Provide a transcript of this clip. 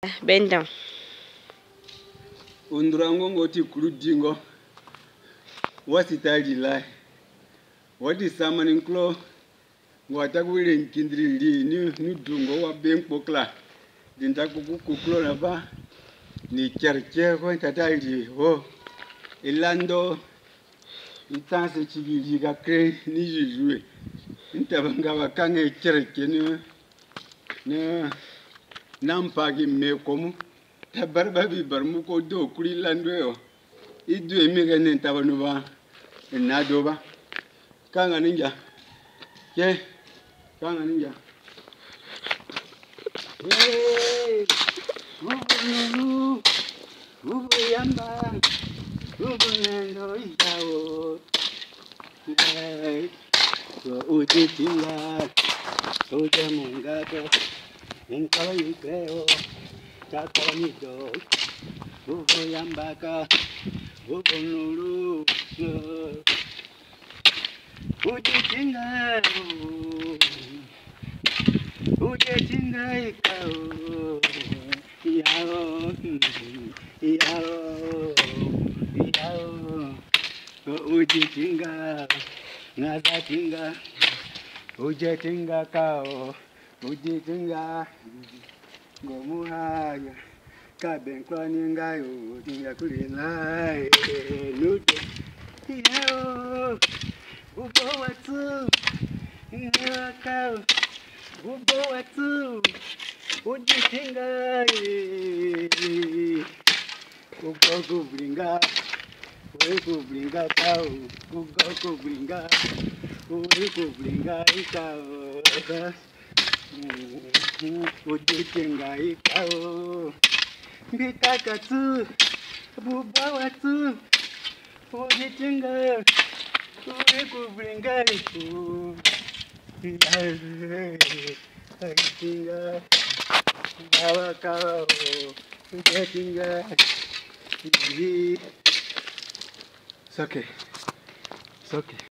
Bend down. Undrango ngoti kuludingo. What is that lie? What is summoning claw? What are we in kindri new dungo wa bank pokla? Dinta kukuklo na ba ni cherche ko tataili ho ilando itanse chibili ga kre ni jujue ntabanga wakange cherche ne nampagi me komu tabarba bi barmu ko do kuri lando yo idu emire ne tabanu ba na do ba kanga ninja ke kanga ninja Ubu yamba, ubu nendo isao, uji tinga, uji mungato, inkawa yukreo, chakawa nido, ubu yambaka, ubu nuru, uji tinga, ikao. Yao, uji tinga, ngaza tinga, uji tinga kao, uji tinga, gomuhaya, kabenklani ngayo, tinga kulina, nude, yao, ubo watu, ngakao, ubo watu. Uji tinga, ugo bringa tau, ugo bringa ikao, uji tinga ikao, bitaka tu, bubawa tu, uji tinga, ugo bringa ikao, tinga. Kawa, getting it's okay. It's okay.